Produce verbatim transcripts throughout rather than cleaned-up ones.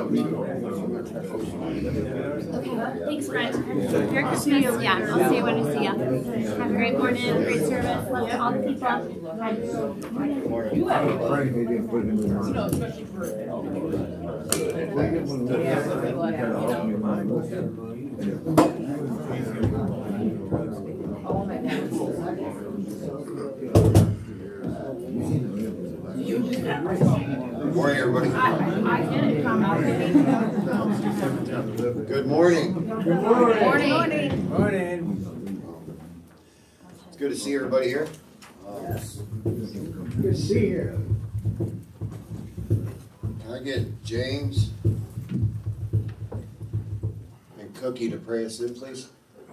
Thanks, friend. Merry Christmas. Yeah, I'll see you when I see you. Have a great morning, great service. Love to all the people. Good morning, everybody. Good morning. Good morning. Morning. Morning. It's good to see everybody here. Yes. Good to see you. Can I get James and Cookie to pray us in, please?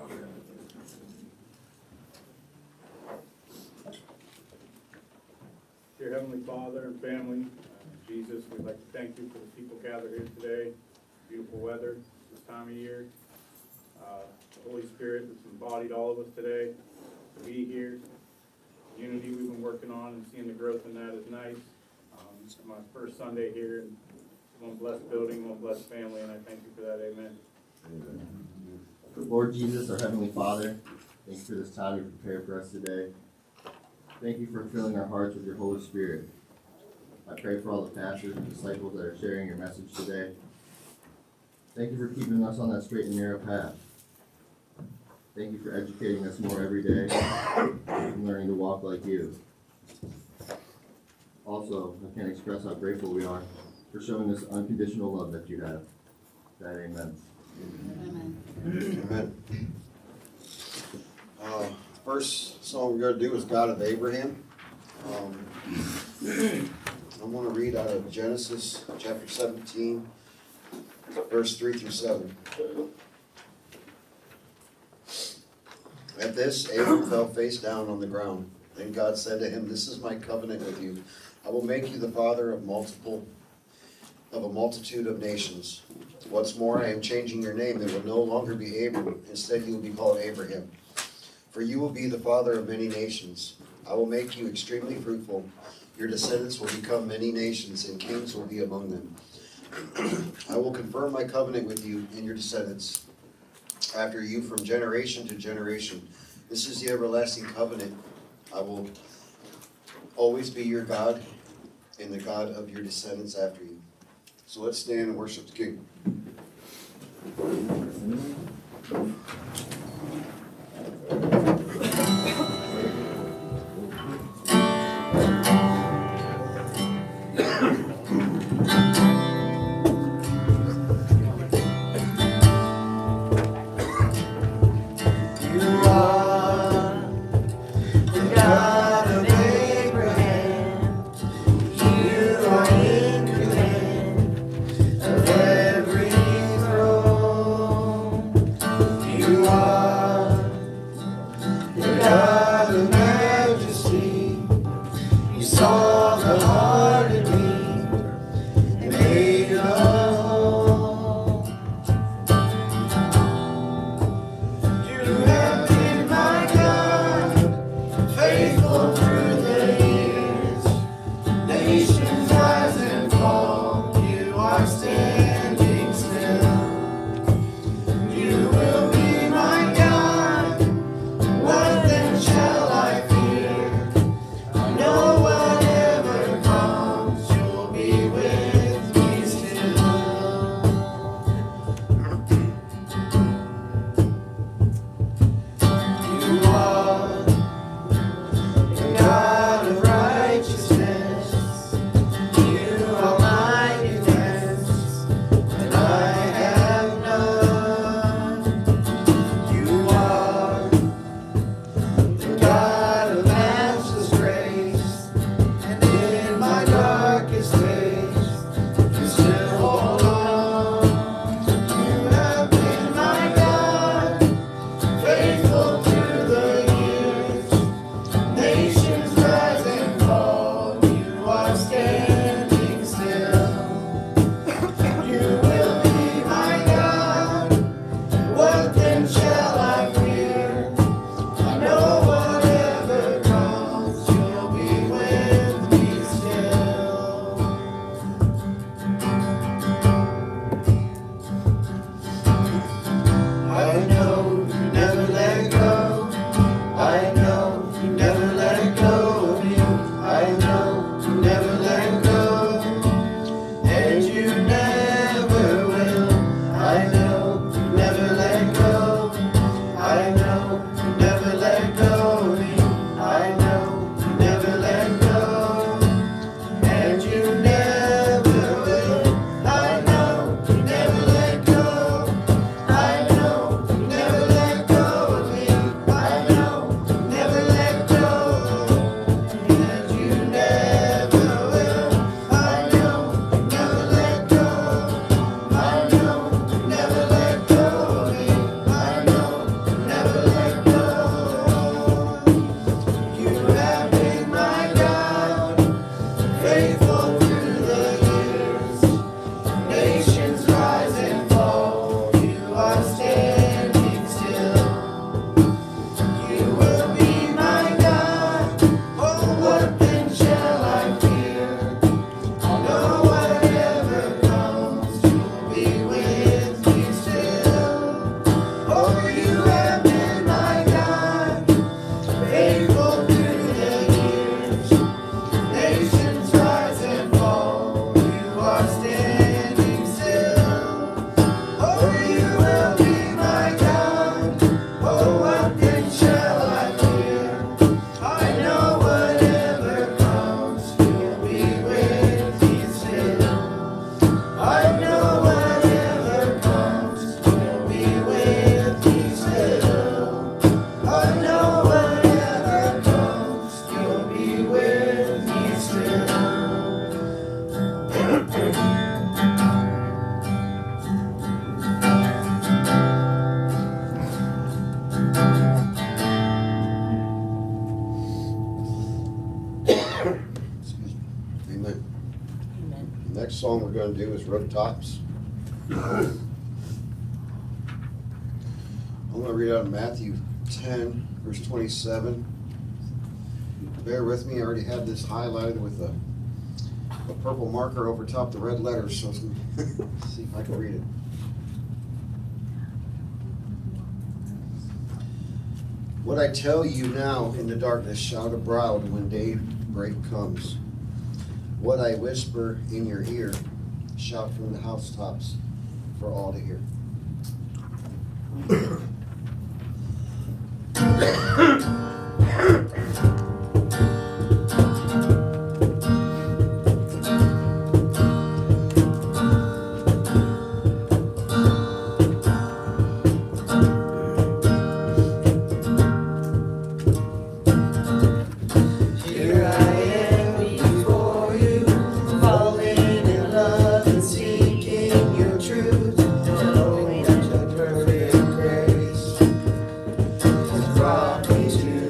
Dear Heavenly Father and family, uh, Jesus, we'd like to thank you for the people gathered here today. Beautiful weather this time of year. Uh, the Holy Spirit that's embodied all of us today to be here. Unity we've been working on and seeing the growth in that is nice. Um, it's my first Sunday here, and one blessed building, one blessed family, and I thank you for that. Amen. Amen. Lord Jesus, our Heavenly Father, thank you for this time you prepared for us today. Thank you for filling our hearts with your Holy Spirit. I pray for all the pastors and disciples that are sharing your message today. Thank you for keeping us on that straight and narrow path. Thank you for educating us more every day and learning to walk like you. Also, I can't express how grateful we are for showing us unconditional love that you have. That amen. Amen. Amen. Uh, first song we're going to do is God of Abraham. Um, I'm going to read out of Genesis chapter seventeen, verse three through seven. At this, Abram fell face down on the ground. Then God said to him, "This is my covenant with you. I will make you the father of multiple, of a multitude of nations. What's more, I am changing your name. It will no longer be Abram. Instead, you will be called Abraham. For you will be the father of many nations. I will make you extremely fruitful. Your descendants will become many nations, and kings will be among them. I will confirm my covenant with you and your descendants after you from generation to generation. This is the everlasting covenant. I will always be your God and the God of your descendants after you." So let's stand and worship the King. You are never will. I know you never let go. I know you never let go of me. I know you never let go. And you never will. I know you never let go. I know you never let go of me. I know you never let go. And you never will. I know you never let go. I know you never let go of me. I know you never let go. You have been my God, faithful through the years. Nations rise and fall, you are standing still. You will be my God, oh what then shall I fear? No, whatever comes, you'll be with me still. Oh, you have been my God, faithful through the years. Nations rise and fall, you are standing still. Oh, you will be my God, oh what then shall I fear? I know whatever comes, you'll be with me still. I know whatever comes, you'll be with me still. I know whatever comes, you'll be with me still. Excuse me. Amen. The next song we're going to do is Rooftops. I'm going to read out of Matthew ten, verse twenty-seven. Bear with me, I already had this highlighted with a, a purple marker over top the red letters, so let's see if I can read it. What I tell you now in the darkness, shout abroad when daybreak comes. What I whisper in your ear, shout from the housetops for all to hear. Here I am before you, falling in love and seeking your truth, knowing that your perfect grace has brought me to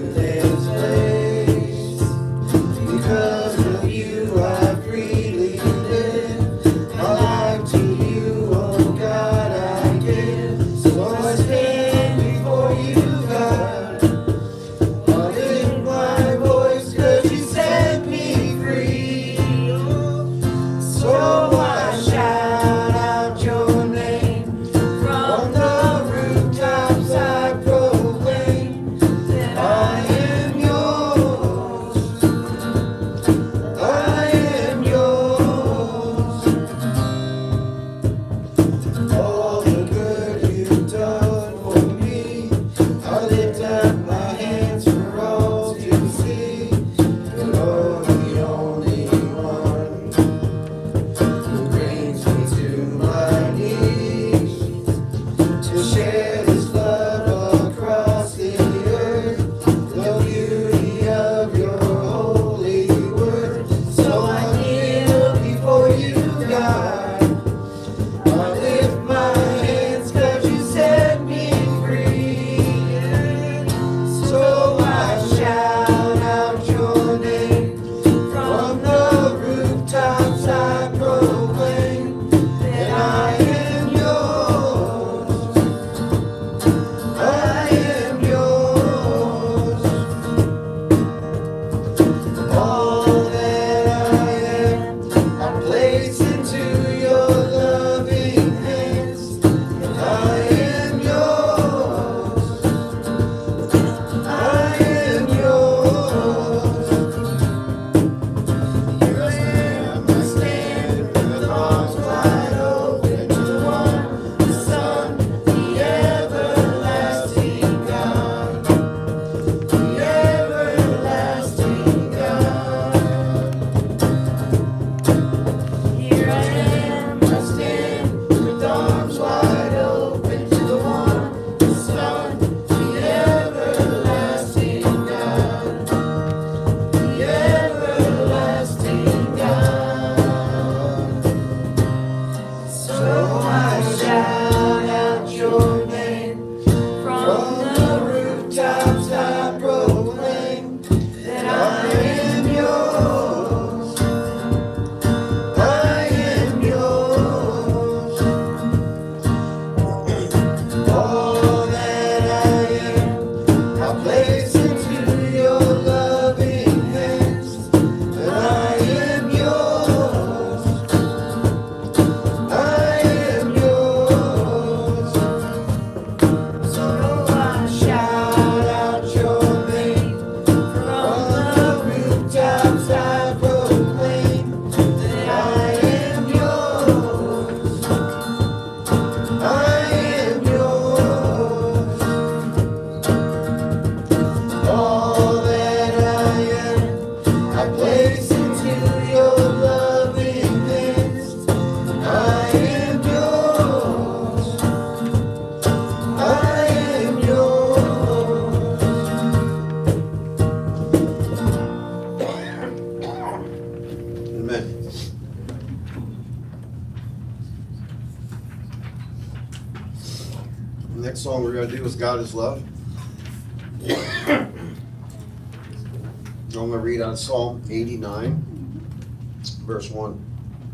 Next song we're going to do is God is Love. I'm going to read out Psalm eighty-nine, verse one.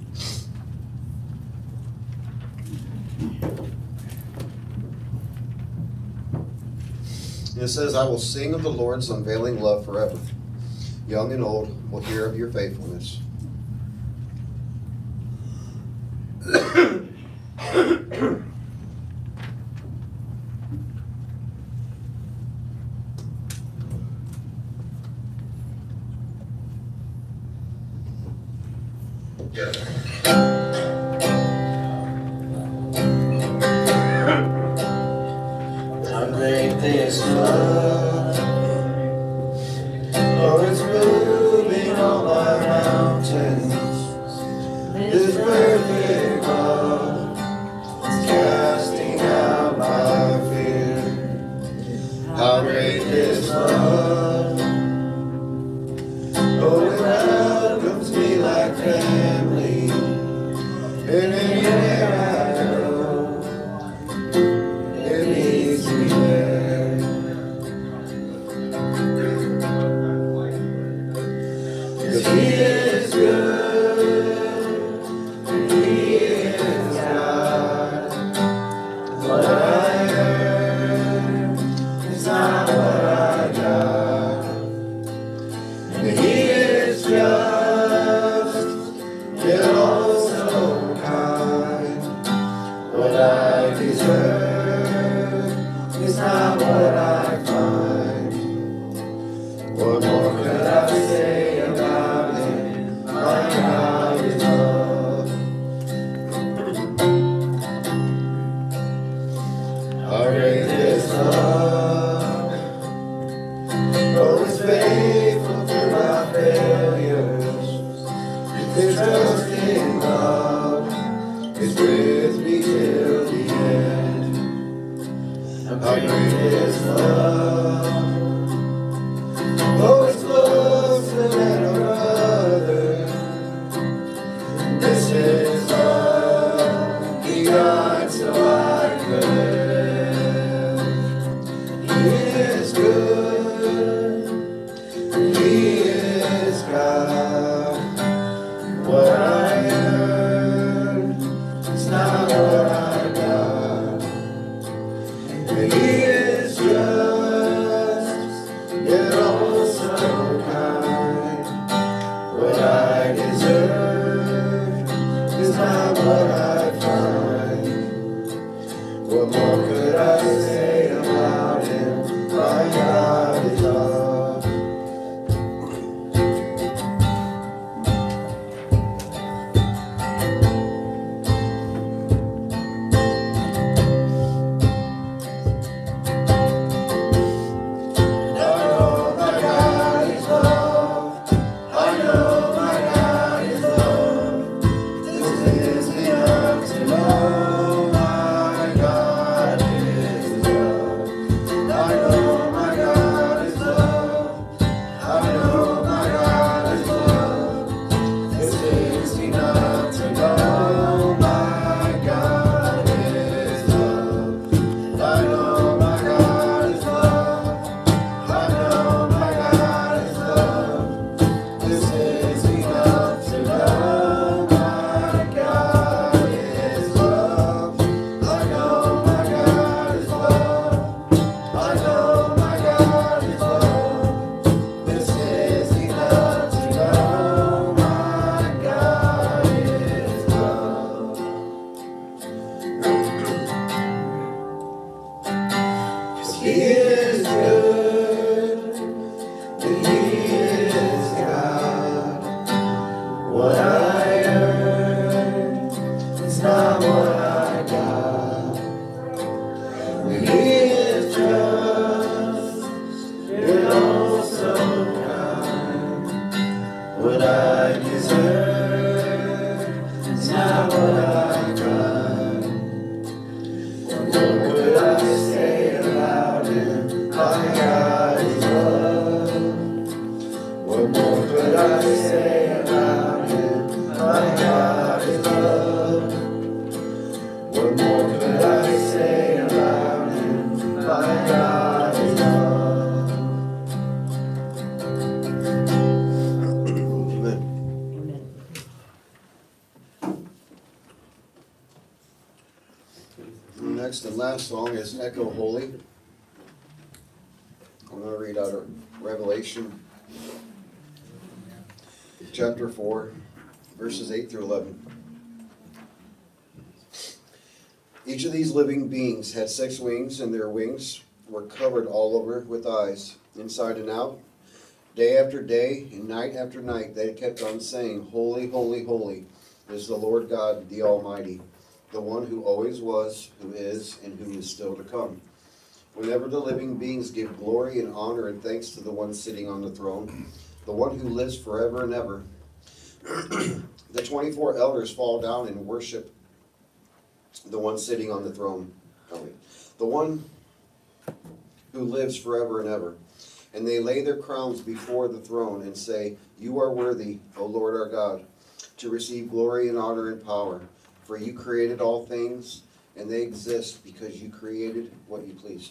And it says, I will sing of the Lord's unveiling love forever. Young and old will hear of your faithfulness. How great this love, oh, it's moving all my mountains. This perfect love is casting out my fear. How great this love, oh, it welcomes me like family, and anywhere I go, it leads me there. 'Cause He is good, He is God. What I earn is not what I got. And He is just, yet also kind. What I deserve is not what I find. What more could I say about Him? My God is love. How great is love, oh, it's faithful through my failures. It's just in love, it's with me till the end. How great is love, oh, it's closer than a brother. This is love, He died so I could live. He is good, He is God. What I earn is not what I got. And He is just, yet also kind. What I deserve is not what I find. What more what I got. He is just, you're all so kind. What I deserve is not what I got. What would I say about him? My God is love. What more could I say about him? My God is love. What more could I say about him? My God is love. Amen. The next and last song is Echo Holy. I'm going to read out of Revelation chapter four, verses eight through eleven. Each of these living beings had six wings, and their wings were covered all over with eyes, inside and out. Day after day and night after night, they kept on saying, Holy, holy, holy is the Lord God, the Almighty, the one who always was, who is, and who is still to come. Whenever the living beings give glory and honor and thanks to the one sitting on the throne, the one who lives forever and ever, the twenty-four elders fall down and worship the one sitting on the throne, oh, wait. the one who lives forever and ever. And they lay their crowns before the throne and say, You are worthy, O Lord our God, to receive glory and honor and power. For you created all things, and they exist because you created what you pleased.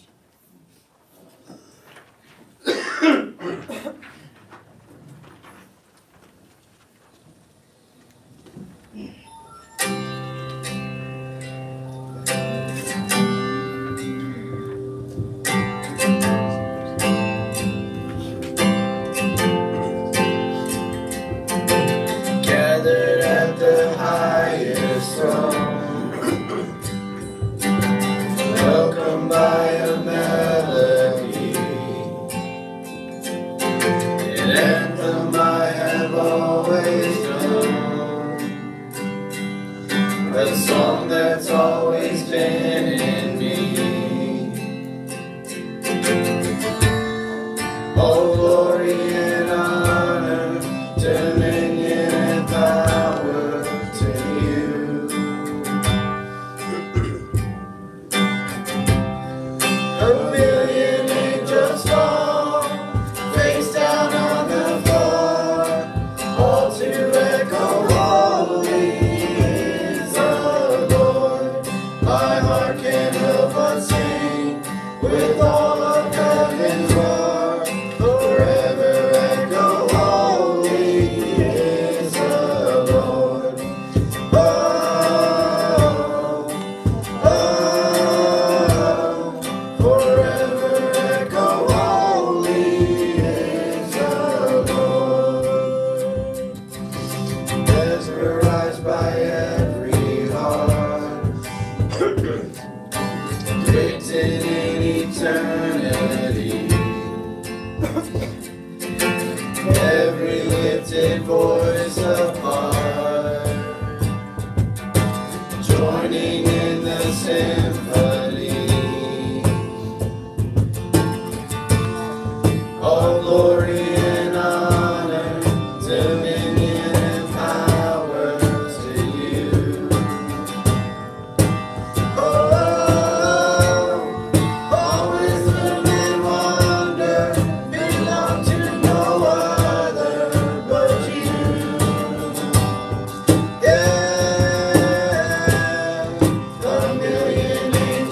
Gathered at the highest throne, welcomed by a melody, an anthem I have always known, a song that's always been in me. All glory and honor, dominion and power to you. A million angels fall, face down on the floor, all to echo, holy is the Lord. My heart can't help but sing with all of heaven's roar, forever echo, holy is the Lord. Oh, oh, forever echo, holy is the Lord. Mesmerized by every heart, written in eternity, every lifted voice apart, joining in the symphony. All glory and honor, dominion and power to you. Oh, all wisdom and wonder belong to no other but you. Yeah, a million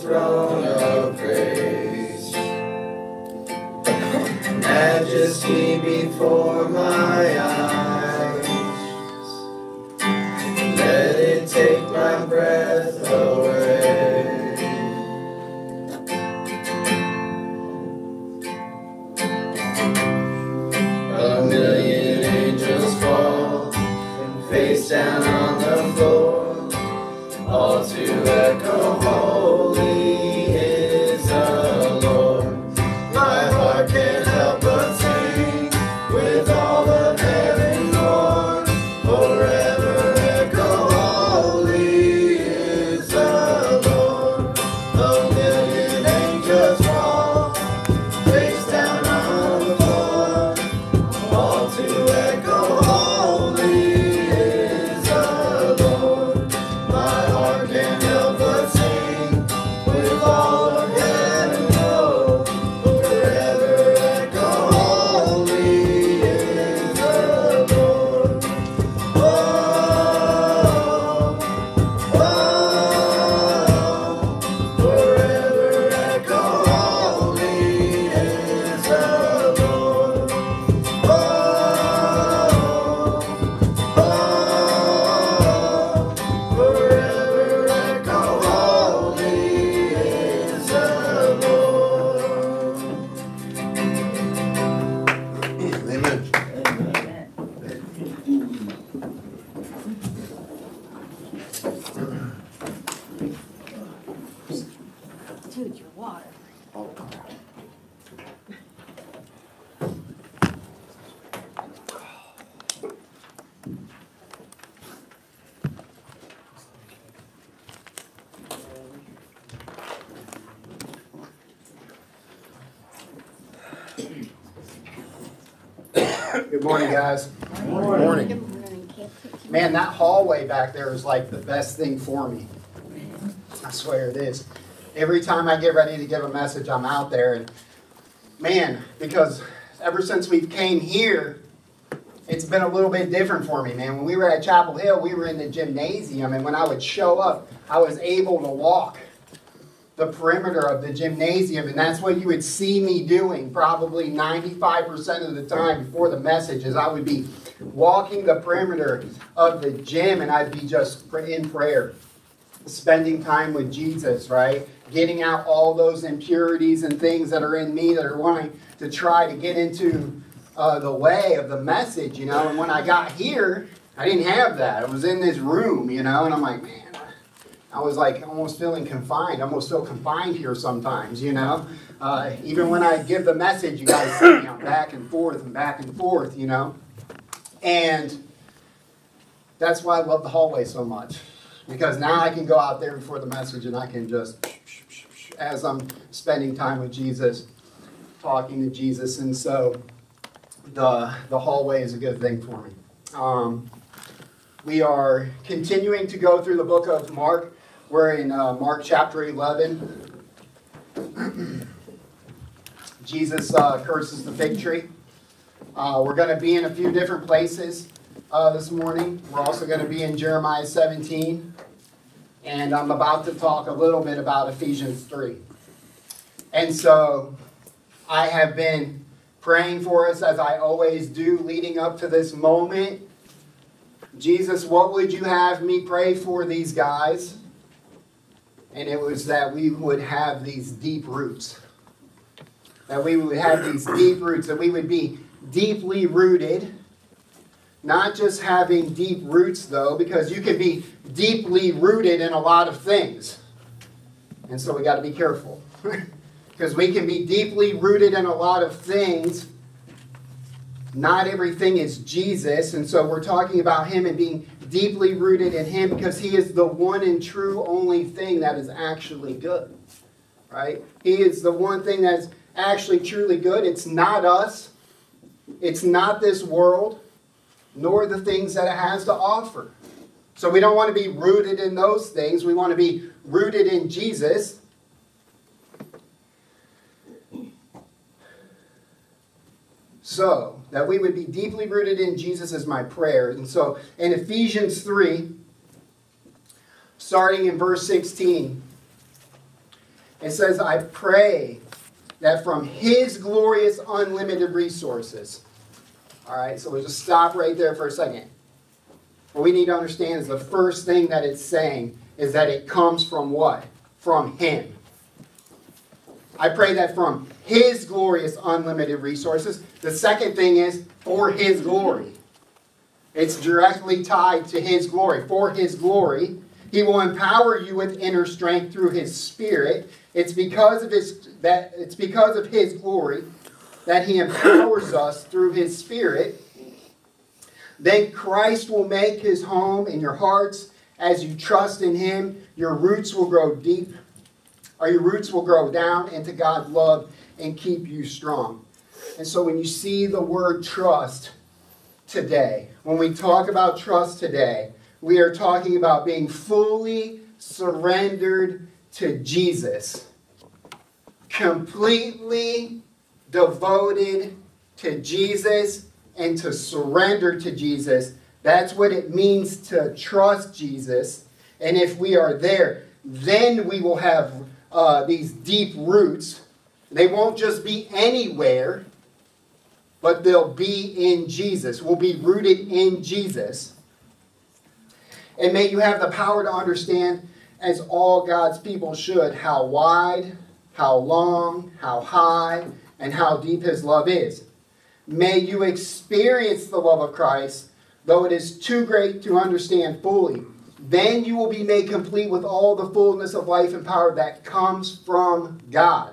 throne of grace. Majesty before my eyes. Let it take my breath away. A million angels fall and face down on the floor, all to echo, holy is the Lord. My heart can't help but sing with all of heaven born, forever echo, holy is the Lord. A million angels fall, face down on the floor, all to echo, holy is the Lord. My heart can't help but sing with all of heaven born, forever echo, holy is the Lord. Oh, oh, forever echo, holy is the Lord. Oh, oh, forever echo, holy is the Lord. Amen. Dude, your water. Good morning, guys. Morning. Man, that hallway back there is like the best thing for me. I swear it is. Every time I get ready to give a message, I'm out there. And man, because ever since we came here, it's been a little bit different for me, man. When we were at Chapel Hill, we were in the gymnasium. And when I would show up, I was able to walk the perimeter of the gymnasium, and that's what you would see me doing probably ninety-five percent of the time before the message, is I would be walking the perimeter of the gym, and I'd be just in prayer, spending time with Jesus, right? Getting out all those impurities and things that are in me that are wanting to try to get into uh, the way of the message, you know. And when I got here, I didn't have that. I was in this room, you know, and I'm like, man, I was like almost feeling confined. I almost feel confined here sometimes, you know. Uh, even when I give the message, you guys see me, I'm back and forth and back and forth, you know. And that's why I love the hallway so much. Because now I can go out there before the message and I can just, as I'm spending time with Jesus, talking to Jesus. And so the, the hallway is a good thing for me. Um, we are continuing to go through the book of Mark. We're in uh, Mark chapter eleven. Jesus uh, curses the fig tree. Uh, we're going to be in a few different places uh, this morning. We're also going to be in Jeremiah seventeen. And I'm about to talk a little bit about Ephesians three. And so I have been praying for us, as I always do, leading up to this moment. Jesus, what would you have me pray for these guys? And it was that we would have these deep roots. That we would have these deep roots, that we would be deeply rooted. Not just having deep roots, though, because you can be deeply rooted in a lot of things. And so we got to be careful. Because we can be deeply rooted in a lot of things. Not everything is Jesus. And so we're talking about Him and being deeply rooted in Him, because He is the one and true only thing that is actually good. Right? He is the one thing that's actually truly good. It's not us. It's not this world, nor the things that it has to offer. So we don't want to be rooted in those things. We want to be rooted in Jesus. So, that we would be deeply rooted in Jesus is my prayer. And so, in Ephesians three, starting in verse sixteen, It says, I pray that from his glorious unlimited resources. All right, so we'll just stop right there for a second. What we need to understand is the first thing that it's saying is that it comes from what? From him. I pray that from his glorious unlimited resources. The second thing is for his glory. It's directly tied to his glory. For his glory, he will empower you with inner strength through his Spirit. It's because of his that it's because of his glory that he empowers us through his Spirit. Then Christ will make his home in your hearts as you trust in him. Your roots will grow deep, or your roots will grow down into God's love and keep you strong. And so when you see the word trust today, when we talk about trust today, we are talking about being fully surrendered to Jesus. Completely devoted to Jesus and to surrender to Jesus. That's what it means to trust Jesus. And if we are there, then we will have uh, these deep roots. They won't just be anywhere, but they'll be in Jesus. We'll be rooted in Jesus. And may you have the power to understand, as all God's people should, how wide, how long, how high, and how deep his love is. May you experience the love of Christ, though it is too great to understand fully. Then you will be made complete with all the fullness of life and power that comes from God.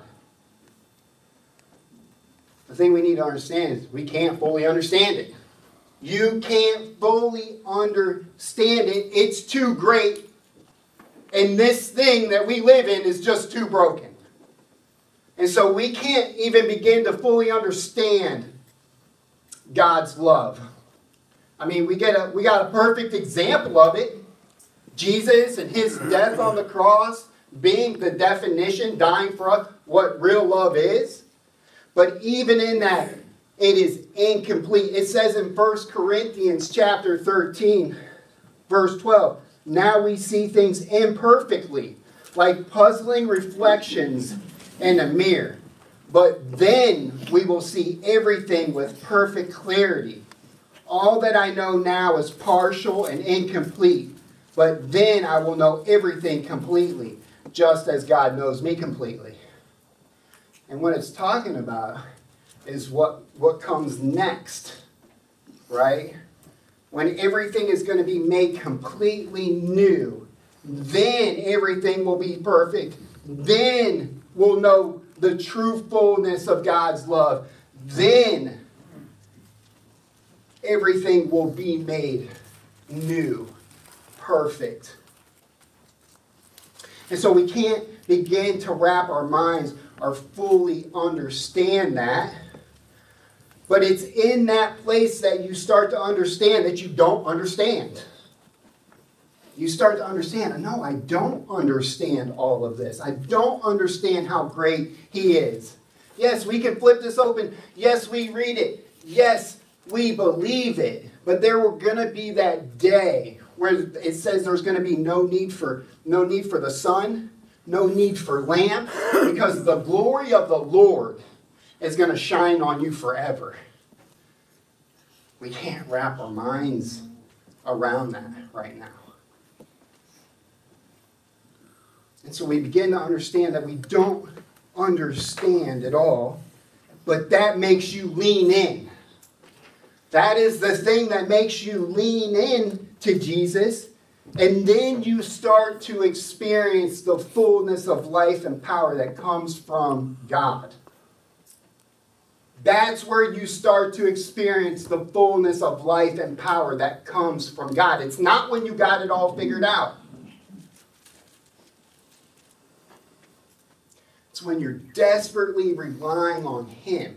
The thing we need to understand is we can't fully understand it. You can't fully understand it. It's too great. And this thing that we live in is just too broken. And so we can't even begin to fully understand God's love. I mean, we get a we got a perfect example of it. Jesus and his death on the cross being the definition, dying for us, what real love is. But even in that, it is incomplete. It says in First Corinthians chapter thirteen, verse twelve, now we see things imperfectly, like puzzling reflections in a mirror. But then we will see everything with perfect clarity. All that I know now is partial and incomplete. But then I will know everything completely, just as God knows me completely. And what it's talking about is what, what comes next, right? When everything is going to be made completely new, then everything will be perfect. Then we'll know the true fullness of God's love. Then everything will be made new, perfect. And so we can't begin to wrap our minds or fully understand that. But it's in that place that you start to understand that you don't understand. You start to understand, no, I don't understand all of this. I don't understand how great he is. Yes, we can flip this open. Yes, we read it. Yes, we believe it. But there will going to be that day where it says there's going to be no need for no need for the sun, no need for lamp, because the glory of the Lord is going to shine on you forever. We can't wrap our minds around that right now. And so we begin to understand that we don't understand at all, but that makes you lean in. That is the thing that makes you lean in to Jesus, and then you start to experience the fullness of life and power that comes from God. That's where you start to experience the fullness of life and power that comes from God. It's not when you got it all figured out. It's when you're desperately relying on him.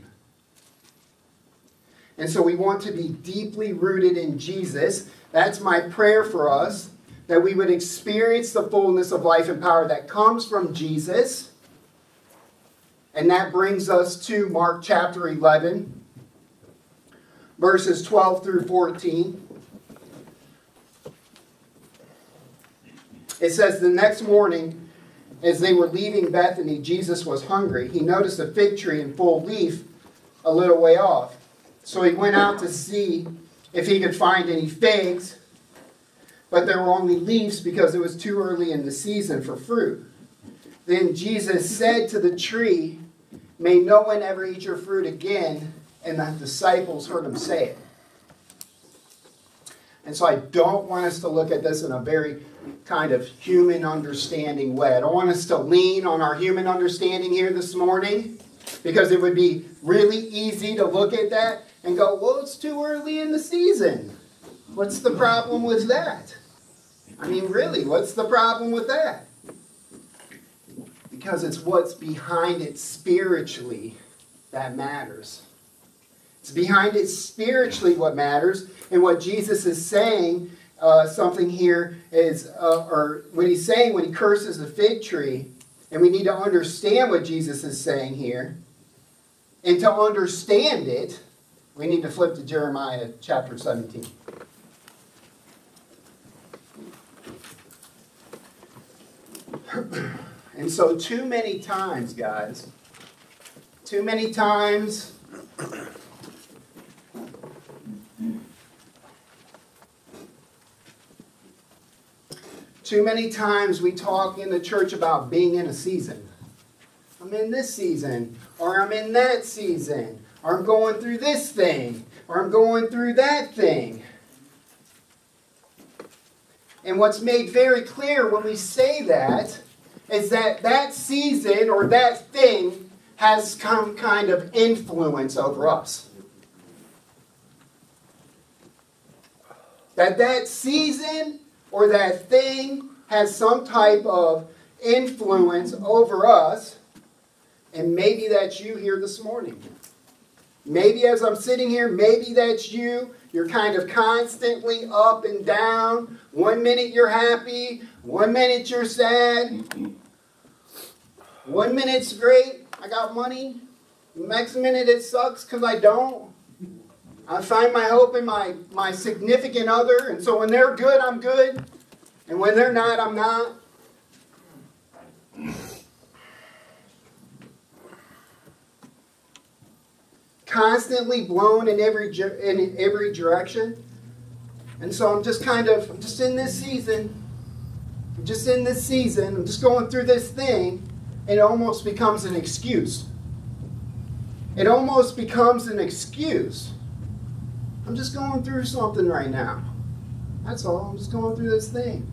And so we want to be deeply rooted in Jesus. That's my prayer for us, that we would experience the fullness of life and power that comes from Jesus. And that brings us to Mark chapter eleven, verses twelve through fourteen. It says, the next morning, as they were leaving Bethany, Jesus was hungry. He noticed a fig tree in full leaf a little way off. So he went out to see if he could find any figs, but there were only leaves because it was too early in the season for fruit. Then Jesus said to the tree, "May no one ever eat your fruit again." And the disciples heard him say it. And so I don't want us to look at this in a very kind of human understanding way. I don't want us to lean on our human understanding here this morning, because it would be really easy to look at that and go, well, it's too early in the season. What's the problem with that? I mean, really, what's the problem with that? Because it's what's behind it spiritually that matters. It's behind it spiritually what matters. And what Jesus is saying, uh, something here is, uh, or what he's saying when he curses the fig tree, and we need to understand what Jesus is saying here. And to understand it, we need to flip to Jeremiah chapter seventeen. And so too many times, guys, too many times, too many times we talk in the church about being in a season. I'm in this season, or I'm in that season, or I'm going through this thing, or I'm going through that thing. And what's made very clear when we say that is that that season or that thing has some kind of influence over us. That that season or that thing has some type of influence over us. And maybe that's you here this morning. Maybe as I'm sitting here, maybe that's you. You're kind of constantly up and down. One minute you're happy. One minute you're sad. One minute's great. I got money. The next minute it sucks because I don't. I find my hope in my, my significant other. And so when they're good, I'm good. And when they're not, I'm not. Constantly blown in every in every direction. And so I'm just kind of, I'm just in this season. I'm just in this season. I'm just going through this thing. And it almost becomes an excuse. It almost becomes an excuse. I'm just going through something right now. That's all. I'm just going through this thing.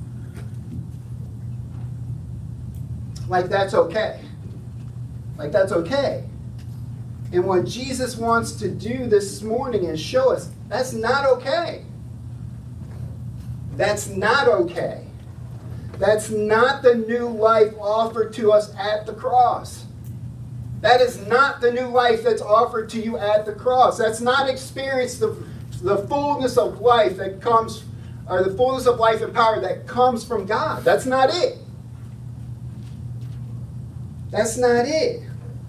Like that's okay. Like that's okay. And what Jesus wants to do this morning is show us that's not okay. That's not okay. That's not the new life offered to us at the cross. That is not the new life that's offered to you at the cross. That's not experience the, the fullness of life that comes, or the fullness of life and power that comes from God. That's not it. That's not it.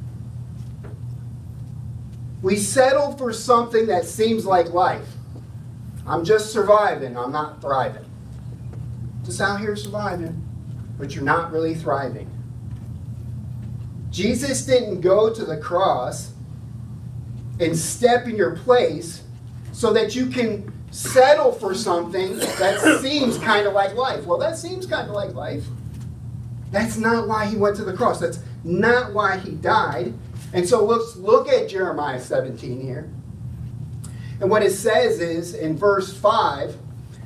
We settle for something that seems like life. I'm just surviving. I'm not thriving. Just out here surviving, but you're not really thriving. Jesus didn't go to the cross and step in your place so that you can settle for something that seems kind of like life. Well, that seems kind of like life. That's not why he went to the cross. That's not why he died. And so let's look at Jeremiah seventeen here. And what it says is in verse five,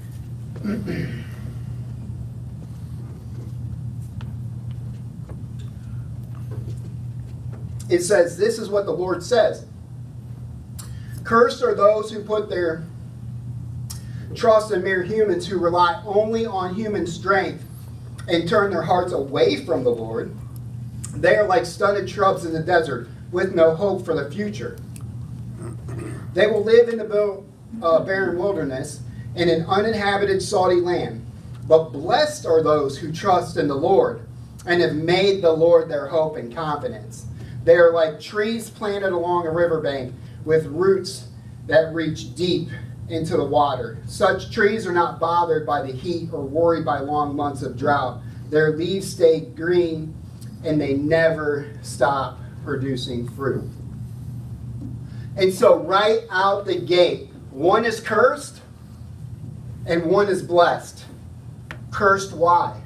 it says, this is what the Lord says. Cursed are those who put their trust in mere humans, who rely only on human strength and turn their hearts away from the Lord. They are like stunted shrubs in the desert, with no hope for the future. They will live in the uh, barren wilderness, in an uninhabited salty land. But blessed are those who trust in the Lord, and have made the Lord their hope and confidence. They are like trees planted along a riverbank, with roots that reach deep into the water. Such trees are not bothered by the heat or worried by long months of drought, their leaves stay green, and they never stop producing fruit. And so right out the gate, one is cursed and one is blessed. Cursed why?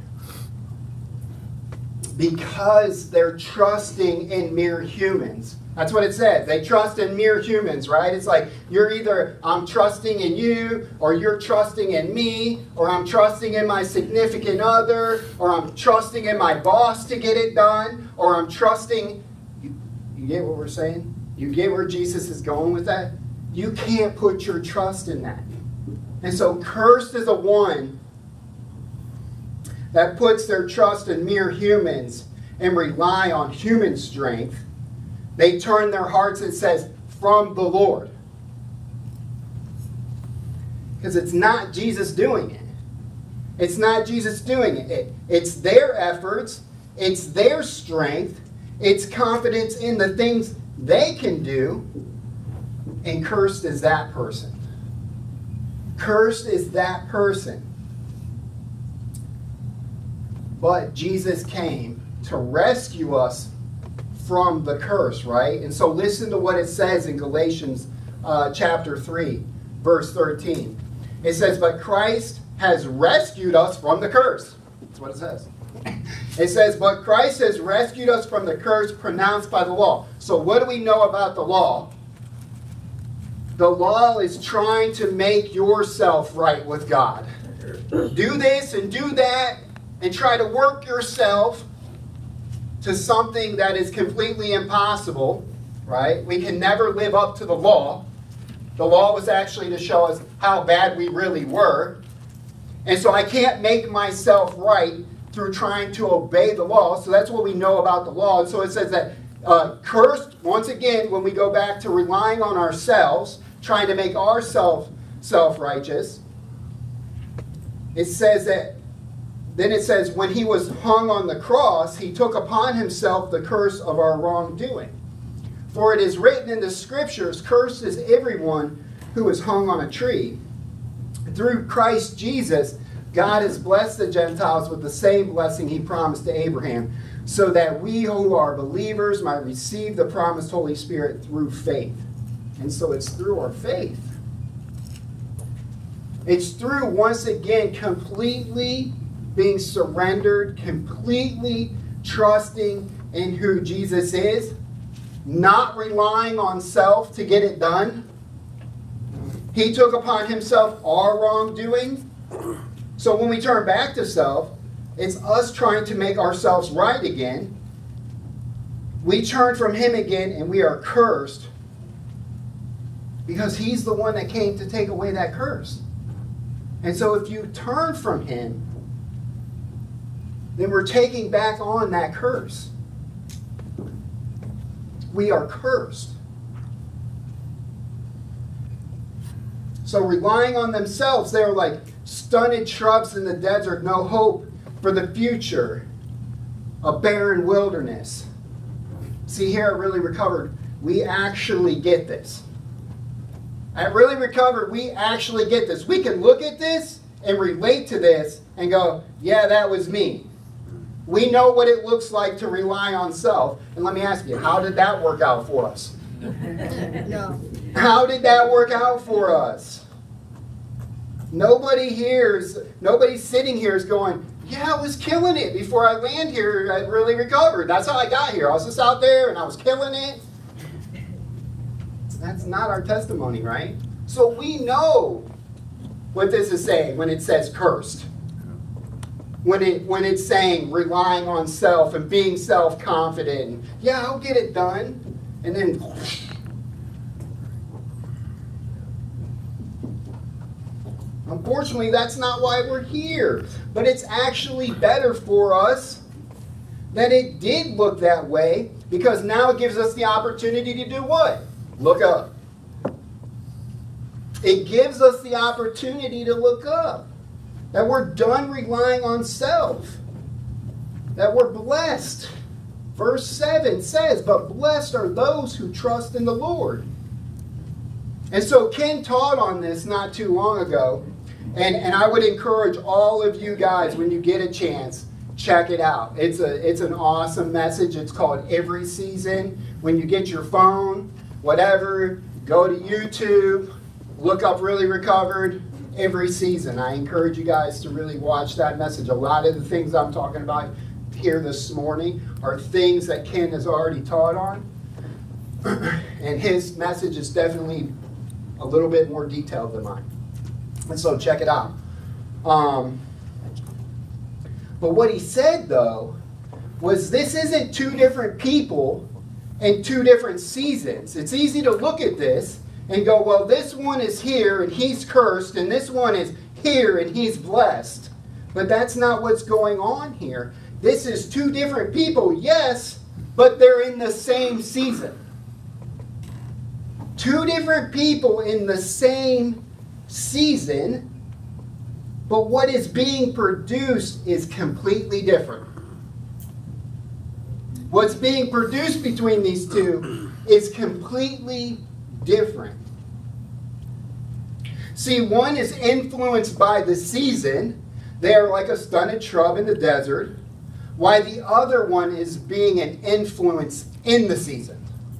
Because they're trusting in mere humans. That's what it says. They trust in mere humans, right? It's like you're either, I'm trusting in you, or you're trusting in me, or I'm trusting in my significant other, or I'm trusting in my boss to get it done, or I'm trusting. You, you get what we're saying? You get where Jesus is going with that? You can't put your trust in that. And so cursed is the one that puts their trust in mere humans and rely on human strength. They turn their hearts, it says, from the Lord. Because it's not Jesus doing it. It's not Jesus doing it. it. It's their efforts. It's their strength. It's confidence in the things they can do. And cursed is that person. Cursed is that person. But Jesus came to rescue us from the curse, right? And so listen to what it says in Galatians uh, chapter three, verse thirteen. It says, but Christ has rescued us from the curse. That's what it says. It says, but Christ has rescued us from the curse pronounced by the law. So what do we know about the law? The law is trying to make yourself right with God. Do this and do that and try to work yourself to something that is completely impossible, right? We can never live up to the law. The law was actually to show us how bad we really were. And so I can't make myself right through trying to obey the law. So that's what we know about the law. And so it says that uh, cursed, once again, when we go back to relying on ourselves, trying to make ourselves self-righteous, it says that Then it says, when he was hung on the cross, he took upon himself the curse of our wrongdoing. For it is written in the Scriptures, cursed is everyone who is hung on a tree. Through Christ Jesus, God has blessed the Gentiles with the same blessing he promised to Abraham, so that we who are believers might receive the promised Holy Spirit through faith. And so it's through our faith. It's through, once again, completely being surrendered, completely trusting in who Jesus is, not relying on self to get it done. He took upon himself our wrongdoing. So when we turn back to self, it's us trying to make ourselves right again. We turn from him again and we are cursed because he's the one that came to take away that curse. And so if you turn from him, then we're taking back on that curse. We are cursed. So relying on themselves, they are like stunted shrubs in the desert, no hope for the future, a barren wilderness. See here, at Really Recovered, we actually get this. At Really Recovered, we actually get this. We can look at this and relate to this and go, yeah, that was me. We know what it looks like to rely on self. And let me ask you, how did that work out for us? No. How did that work out for us? Nobody here is, nobody sitting here is going, yeah, I was killing it before I land here. I really recovered. That's how I got here. I was just out there and I was killing it. That's not our testimony, right? So we know what this is saying when it says cursed. When it when it's saying relying on self and being self-confident. Yeah, I'll get it done. And then whoosh. Unfortunately, that's not why we're here. But it's actually better for us that it did look that way, because now it gives us the opportunity to do what? Look up. It gives us the opportunity to look up. That we're done relying on self. That we're blessed. Verse seven says, but blessed are those who trust in the Lord. And so Ken taught on this not too long ago. And, and I would encourage all of you guys, when you get a chance, check it out. It's a it's an awesome message. It's called Every Season. When you get your phone, whatever, go to YouTube, look up Really Recovered, Every Season. I encourage you guys to really watch that message. A lot of the things I'm talking about here this morning are things that Ken has already taught on. And his message is definitely a little bit more detailed than mine. And so check it out. Um, but what he said, though, was this isn't two different people and two different seasons. It's easy to look at this and go, well, this one is here and he's cursed, and this one is here and he's blessed. But that's not what's going on here. This is two different people, yes, but they're in the same season. Two different people in the same season, but what is being produced is completely different. What's being produced between these two is completely different. See, one is influenced by the season. They are like a stunted shrub in the desert, while the other one is being an influence in the season.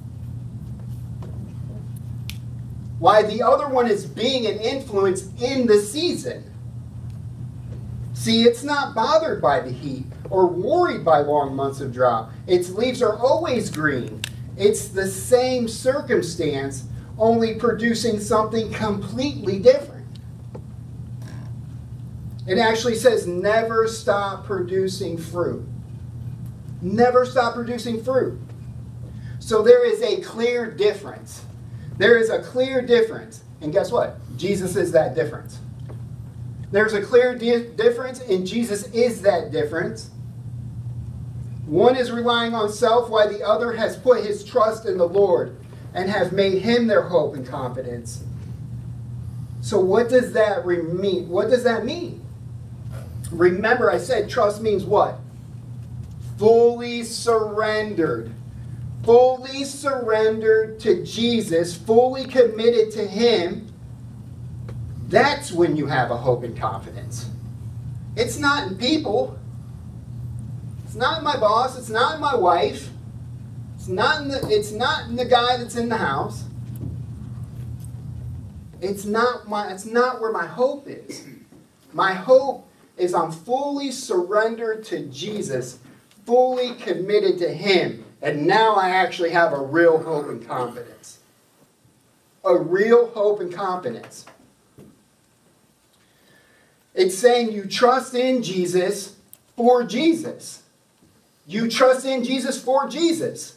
Why the other one is being an influence in the season. See, it's not bothered by the heat or worried by long months of drought. Its leaves are always green. It's the same circumstance, only producing something completely different. It actually says never stop producing fruit. Never stop producing fruit. So there is a clear difference. There is a clear difference. And guess what? Jesus is that difference. There's a clear di- difference, and Jesus is that difference. One is relying on self, while the other has put his trust in the Lord and have made him their hope and confidence. So what does that re- mean? What does that mean? Remember, I said trust means what? Fully surrendered. Fully surrendered to Jesus, fully committed to him. That's when you have a hope and confidence. It's not in people. It's not in my boss. It's not in my wife. It's not in the, it's not in the guy that's in the house. It's not my, it's not where my hope is. My hope is I'm fully surrendered to Jesus, fully committed to him. And now I actually have a real hope and confidence. A real hope and confidence. It's saying you trust in Jesus for Jesus. You trust in Jesus for Jesus.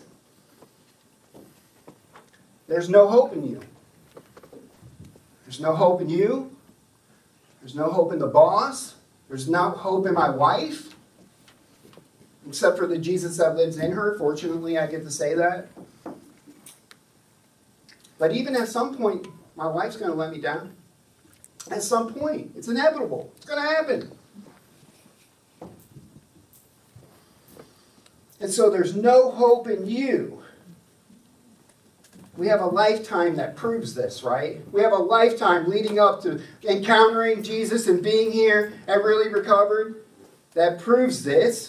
There's no hope in you. There's no hope in you. There's no hope in the boss. There's no hope in my wife. Except for the Jesus that lives in her. Fortunately, I get to say that. But even at some point, my wife's going to let me down. At some point. It's inevitable. It's going to happen. And so there's no hope in you. We have a lifetime that proves this, right? We have a lifetime leading up to encountering Jesus and being here and Really Recovered that proves this.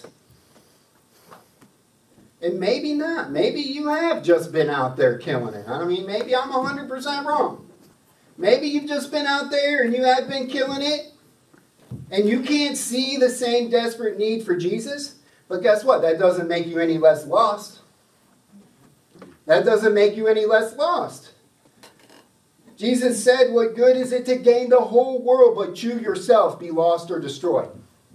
And maybe not. Maybe you have just been out there killing it. I mean, maybe I'm one hundred percent wrong. Maybe you've just been out there and you have been killing it. And you can't see the same desperate need for Jesus. But guess what? That doesn't make you any less lost. That doesn't make you any less lost. Jesus said, what good is it to gain the whole world, but you yourself be lost or destroyed?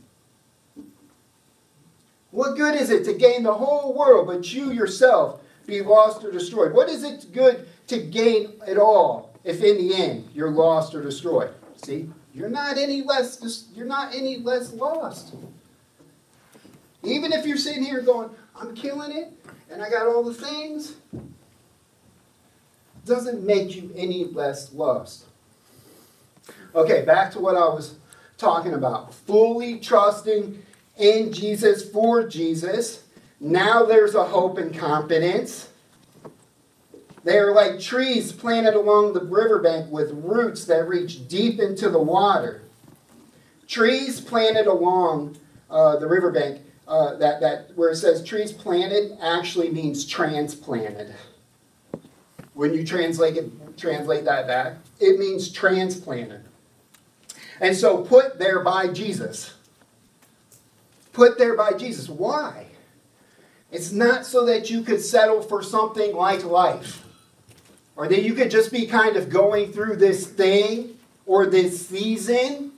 What good is it to gain the whole world, but you yourself be lost or destroyed? What is it good to gain it all if in the end you're lost or destroyed? See, you're not any less, you're not any less lost. Even if you're sitting here going, I'm killing it, and I got all the things, it doesn't make you any less lost. Okay, back to what I was talking about. Fully trusting in Jesus for Jesus. Now there's a hope and confidence. They are like trees planted along the riverbank with roots that reach deep into the water. Trees planted along uh, the riverbank uh, that, that where it says trees planted actually means transplanted. When you translate it, translate that back, it means transplanted. And so put there by Jesus. Put there by Jesus. Why? It's not so that you could settle for something like life. Or that you could just be kind of going through this thing or this season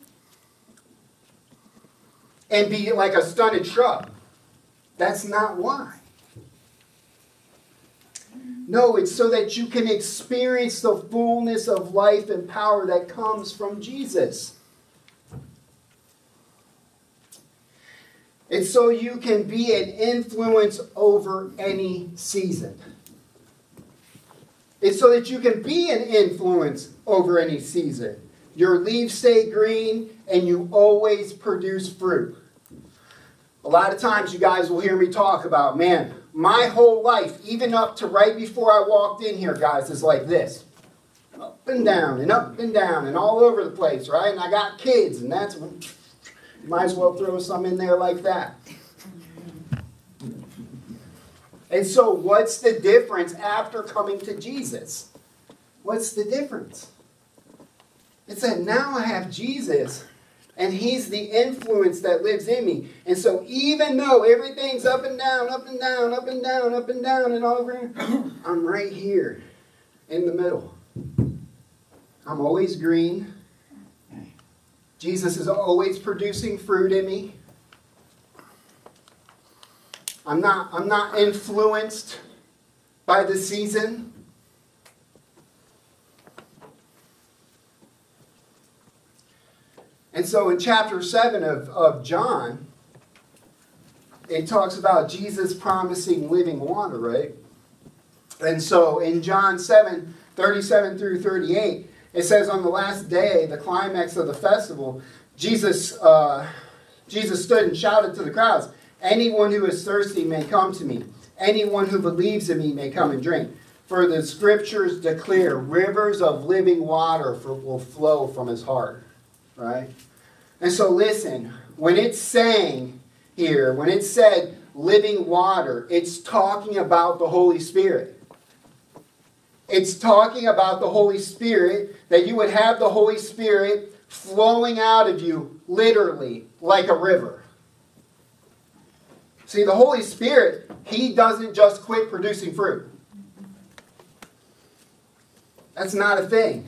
and be like a stunted shrub. That's not why. No, it's so that you can experience the fullness of life and power that comes from Jesus. It's so you can be an influence over any season. It's so that you can be an influence over any season. Your leaves stay green and you always produce fruit. A lot of times you guys will hear me talk about, man, my whole life, even up to right before I walked in here, guys, is like this. Up and down and up and down and all over the place, right? And I got kids, and that's, might as well throw some in there like that. And so what's the difference after coming to Jesus? What's the difference? It's that now I have Jesus, and He's the influence that lives in me. And so even though everything's up and down, up and down, up and down, up and down, and all over, I'm right here in the middle. I'm always green. Jesus is always producing fruit in me. I'm not, I'm not influenced by the season. And so in chapter seven of, of John, it talks about Jesus promising living water, right? And so in John seven, thirty-seven through thirty-eight, it says on the last day, the climax of the festival, Jesus, uh, Jesus stood and shouted to the crowds, "Anyone who is thirsty may come to me. Anyone who believes in me may come and drink. For the scriptures declare rivers of living water for, will flow from his heart." Right? And so listen, when it's saying here, when it said living water, it's talking about the Holy Spirit. It's talking about the Holy Spirit, that you would have the Holy Spirit flowing out of you literally like a river. See, the Holy Spirit, He doesn't just quit producing fruit. That's not a thing.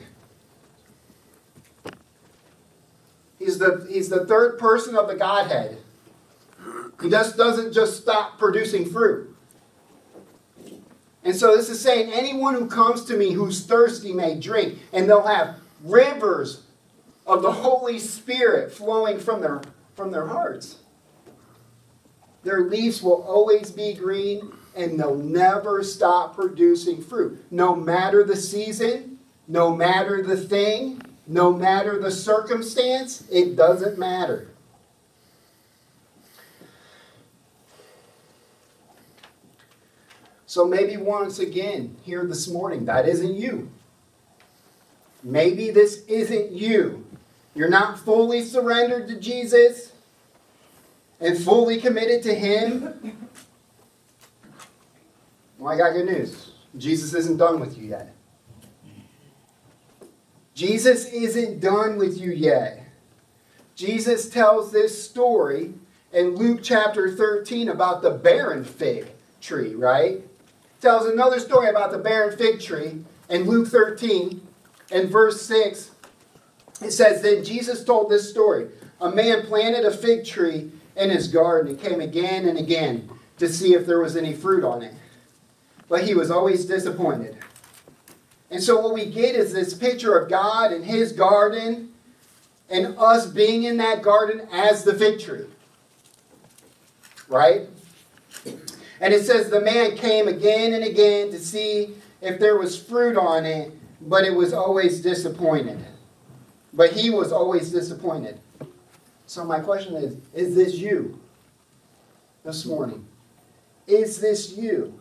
He's the, he's the third person of the Godhead. He just doesn't just stop producing fruit. And so this is saying, anyone who comes to me who's thirsty may drink, and they'll have rivers of the Holy Spirit flowing from their, from their hearts. Their leaves will always be green, and they'll never stop producing fruit. No matter the season, no matter the thing, no matter the circumstance, it doesn't matter. So maybe once again, here this morning, that isn't you. Maybe this isn't you. You're not fully surrendered to Jesus and fully committed to Him. Well, I got good news. Jesus isn't done with you yet. Jesus isn't done with you yet. Jesus tells this story in Luke chapter thirteen about the barren fig tree, right? Tells another story about the barren fig tree in Luke thirteen, in verse six. It says, "Then Jesus told this story. A man planted a fig tree in his garden and came again and again to see if there was any fruit on it. But he was always disappointed." And so what we get is this picture of God and His garden and us being in that garden as the fig tree. Right? And it says the man came again and again to see if there was fruit on it, but it was always disappointed. But he was always disappointed. So my question is, is this you this morning? Is this you?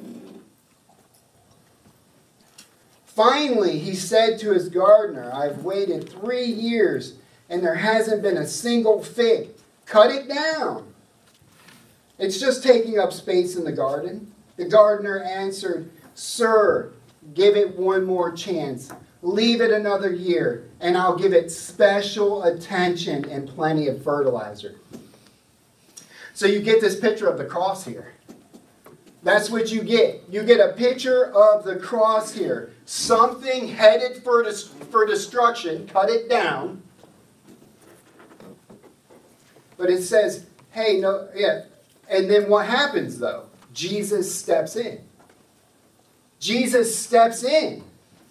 Finally, he said to his gardener, "I've waited three years and there hasn't been a single fig. Cut it down." It's just taking up space in the garden. The gardener answered, Sir, give it one more chance. Leave it another year, and I'll give it special attention and plenty of fertilizer. So you get this picture of the cross here. That's what you get. You get a picture of the cross here. Something headed for, dis- for destruction. Cut it down. But it says, hey, no, yeah. And then what happens, though? Jesus steps in. Jesus steps in.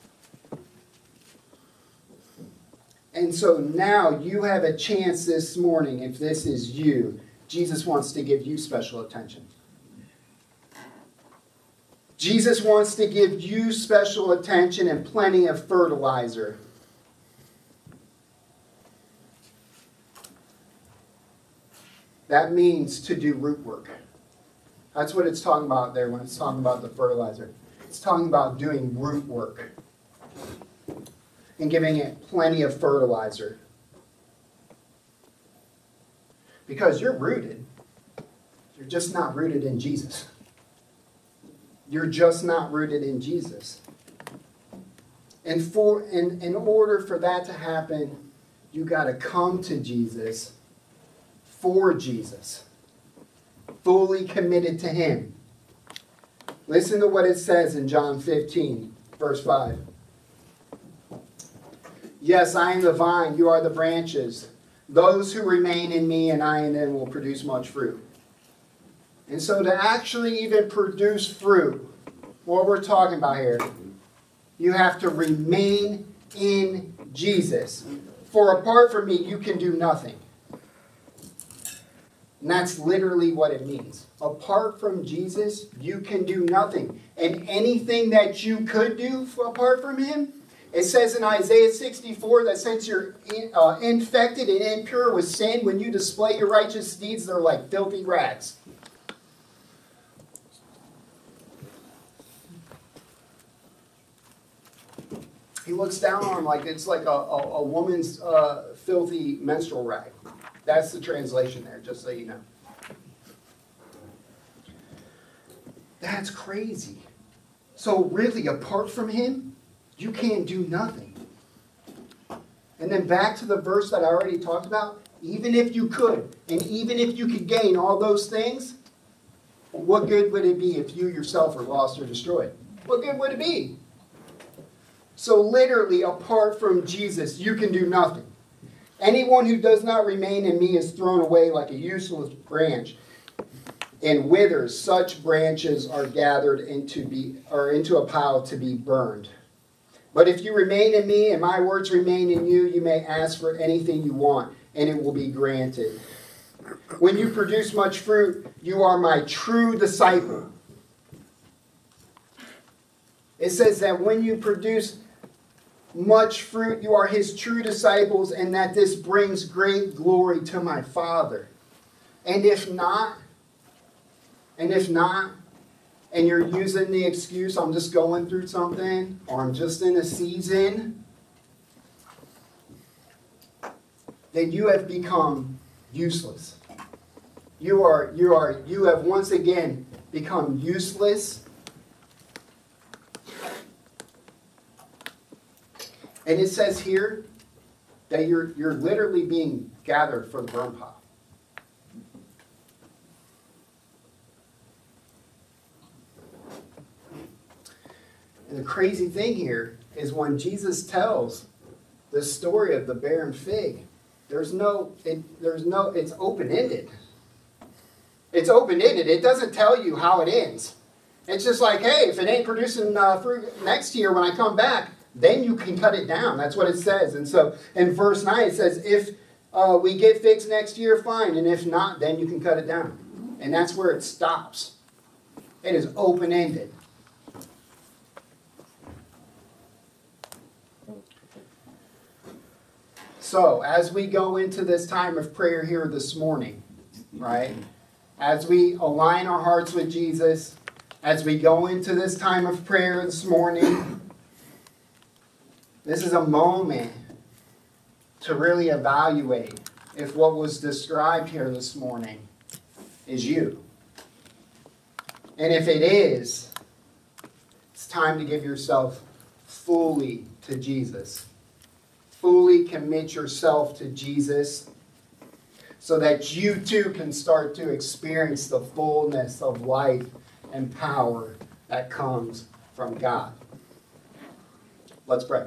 And so now you have a chance this morning, if this is you, Jesus wants to give you special attention. Jesus wants to give you special attention and plenty of fertilizer. That means to do root work. That's what it's talking about there when it's talking about the fertilizer. It's talking about doing root work and giving it plenty of fertilizer. Because you're rooted. You're just not rooted in Jesus. You're just not rooted in Jesus. And for in, in order for that to happen, you got to come to Jesus for Jesus. Fully committed to Him. Listen to what it says in John fifteen, verse five. Yes, I am the vine, you are the branches. Those who remain in me and I in them will produce much fruit. And so to actually even produce fruit, what we're talking about here, you have to remain in Jesus. For apart from me, you can do nothing. And that's literally what it means. Apart from Jesus, you can do nothing. And anything that you could do apart from Him, it says in Isaiah sixty-four that since you're in, uh, infected and impure with sin, when you display your righteous deeds, they're like filthy rags. He looks down on them like it's like a, a, a woman's uh, filthy menstrual rag. That's the translation there, just so you know. That's crazy. So really, apart from Him, you can't do nothing. And then back to the verse that I already talked about. Even if you could, and even if you could gain all those things, what good would it be if you yourself were lost or destroyed? What good would it be? So literally, apart from Jesus, you can do nothing. Anyone who does not remain in me is thrown away like a useless branch and withers. Such branches are gathered into be or into a pile to be burned. But if you remain in me and my words remain in you, you may ask for anything you want, and it will be granted. When you produce much fruit, you are my true disciple. It says that when you produce much fruit, you are His true disciples, and that this brings great glory to my Father. And if not, and if not, and you're using the excuse, I'm just going through something, or I'm just in a season, then you have become useless. You are, you are, you have once again become useless. And it says here that you're, you're literally being gathered for the burn pile. And the crazy thing here is when Jesus tells the story of the barren fig, there's no, it, there's no, it's open-ended. It's open-ended. It doesn't tell you how it ends. It's just like, hey, if it ain't producing uh, fruit next year when I come back, then you can cut it down. That's what it says. And so in verse nine, it says, if uh, we get figs next year, fine. And if not, then you can cut it down. And that's where it stops. It is open-ended. So as we go into this time of prayer here this morning, right, as we align our hearts with Jesus, as we go into this time of prayer this morning, this is a moment to really evaluate if what was described here this morning is you. And if it is, it's time to give yourself fully to Jesus. Fully commit yourself to Jesus so that you too can start to experience the fullness of life and power that comes from God. Let's pray.